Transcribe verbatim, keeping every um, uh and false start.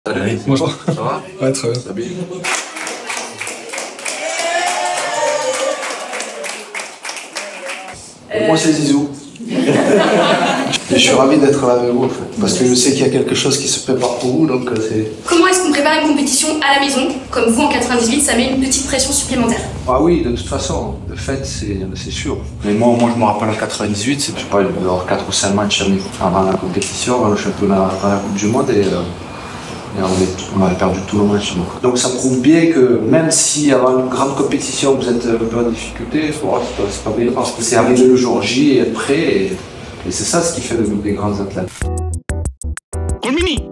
Salut. Bonjour. Ça va? Ouais, très bien. Salut. Euh... Moi c'est Zizou. Et je suis ravi d'être là avec vous en fait, parce que je sais qu'il y a quelque chose qui se prépare pour vous, donc c'est... Comment est-ce qu'on prépare une compétition à la maison? Comme vous en quatre-vingt-dix-huit, ça met une petite pression supplémentaire. Ah oui, de toute façon, de fait c'est sûr. Mais moi, moi je me rappelle en quatre-vingt-dix-huit, c'est je sais pas, il y avoir quatre ou cinq matchs avant la compétition, avant le championnat, avant la Coupe du Monde, et, euh, et on, est, on avait perdu tous nos matchs. Donc. donc ça prouve bien que même si avant une grande compétition vous êtes un peu en difficulté, c'est pas, pas bien, parce que c'est arriver le jour J et être prêt, et, et c'est ça ce qui fait de nous des grands athlètes. Colmini